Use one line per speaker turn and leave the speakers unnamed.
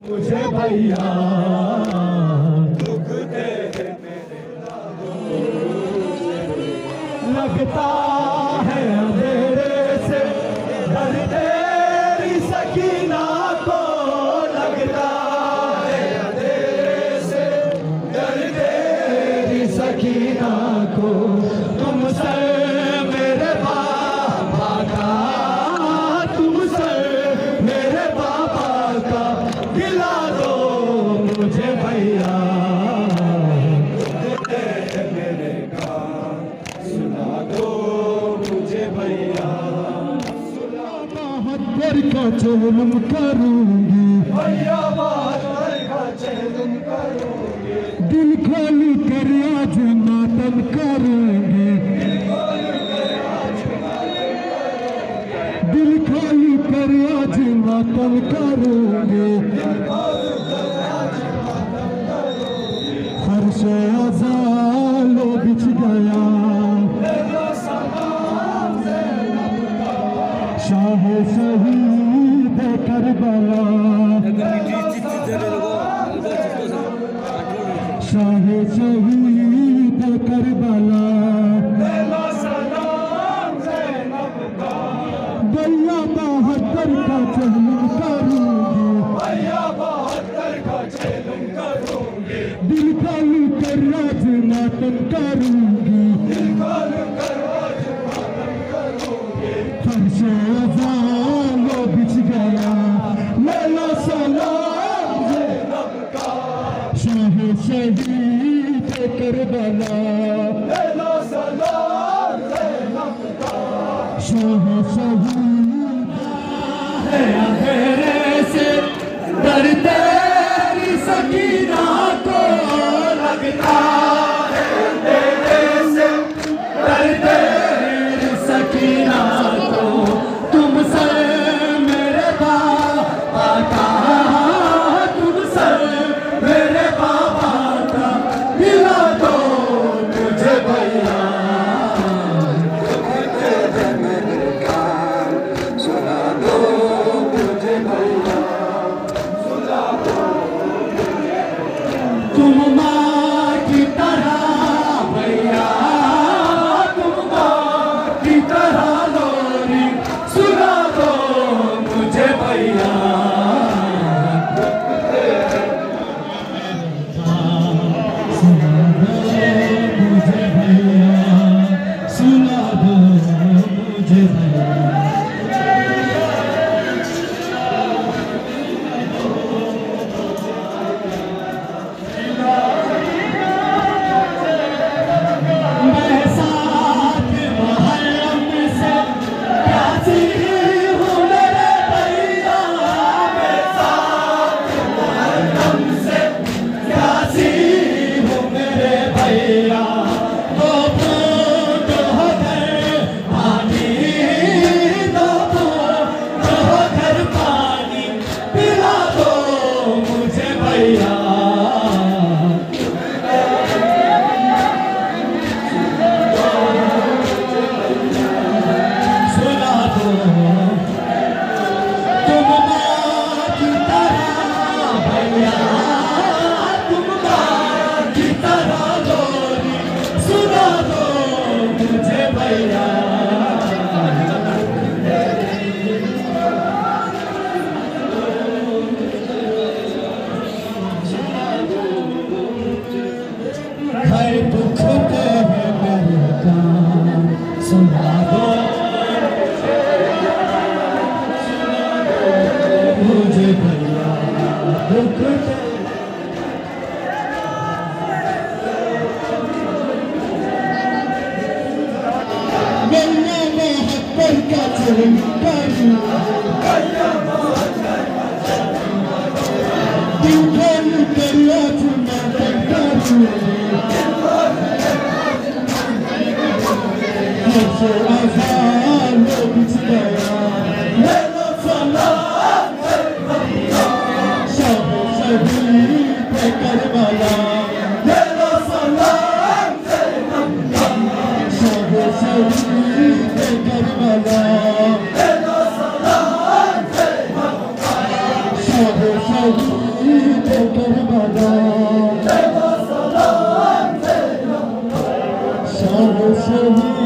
मुझे भैया लगता है अंधेरे से डर तेरी सकीना को, लगता है अंधेरे से डर तेरी सकीना को। तुमसे मेरे बाबा का, तुमसे मेरे बाबा का दिला दो मुझे भैया। मेरे का सुना दो मुझे भैया। बहत्तर का चेलम करूंगी भैया, बहत्तर का चेलम करूंगी। दिल खाली कर आज मातम करूंगी, दिल खाली कर आज मातम करूंगी। फर्श अज़ालो बिछ गया, शाह शहीद करबला, शाह शहीद करबला। भैया बहत्तर का चेलम करूंगी, भैया बहत्तर का चेलम करूंगी। दिल खाली कर राज मातम करूंगी, दिल खाली कर राज मातम करूंगी। फर्श अज़ालो बिछ गया, लेला सलाम ज़ैनब का, शाह शहीद करबला। लेला सलाम ज़ैनब का, शाह शहीद है अंधेरे से डर तेरी सकीना को, लगता है अंधेरे से डर तेरी सकीना को। तुमसे मेरे बाबा का, तुमसे मेरे बाबा का दिला दो मुझे भैया। सुना दो मुझे भैया, सुना दो। तुम माँ की तरह भैया, तुम माँ की तरह लोरी सुना दो मुझे भैया। सुना दो मुझे भैया, सुना दो मुझे भैया। शहीद करबला शाह शहीद